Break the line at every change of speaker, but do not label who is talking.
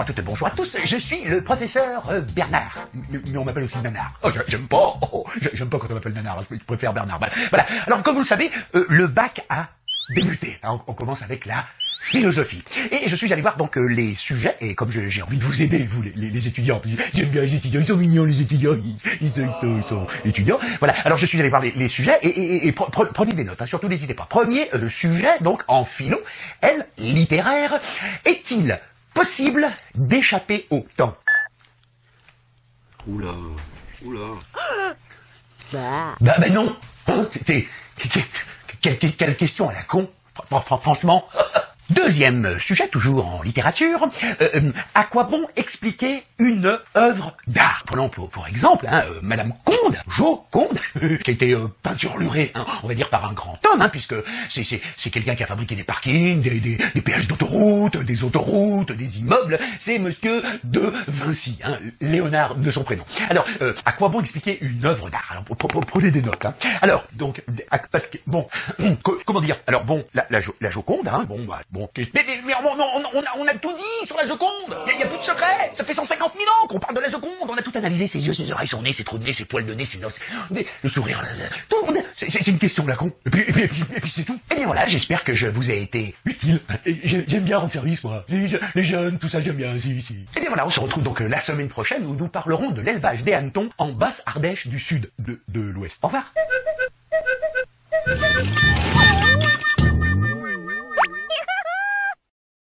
à toutes, bonjour à tous, je suis le professeur Bernard. Mais on m'appelle aussi Nanar. Oh, j'aime pas, j'aime pas quand on m'appelle Nanar, je préfère Bernard. Voilà, alors comme vous le savez, le bac a débuté. Alors, on commence avec la philosophie. Et je suis allé voir donc les sujets, et comme j'ai envie de vous aider, vous les étudiants, j'aime bien les étudiants, ils sont mignons les étudiants, ils sont étudiants. Voilà, alors je suis allé voir les sujets, et prenez des notes, hein, surtout n'hésitez pas. Premier sujet, donc en philo, littéraire, est-il possible d'échapper au temps?
Oula.
Bah non. Quelle question à la con, franchement. Deuxième sujet, toujours en littérature, à quoi bon expliquer une œuvre d'art? Prenons pour exemple Madame Conde, Joconde, qui a été peinturlurée, on va dire par un grand homme, puisque c'est quelqu'un qui a fabriqué des parkings, des péages d'autoroute, des autoroutes, des immeubles, c'est Monsieur de Vinci, Léonard de son prénom. Alors, à quoi bon expliquer une œuvre d'art? Alors, prenez des notes. Alors, donc, parce que, bon, comment dire? Alors, bon, la Joconde, bon, mais on a tout dit sur la Joconde. Il y a plus de secret. Ça fait 150 000 ans qu'on parle de la Joconde. On a tout analysé, ses yeux, ses oreilles, son nez, ses trous de nez, ses poils de nez, ses os, le sourire, tout. C'est une question la con. Et puis c'est tout. Et bien voilà, j'espère que je vous ai été utile. J'aime bien rendre service, moi. Les jeunes, tout ça, j'aime bien. Si. Et bien voilà, on se retrouve donc la semaine prochaine où nous parlerons de l'élevage des hannetons en Basse Ardèche du sud de l'Ouest. Au revoir.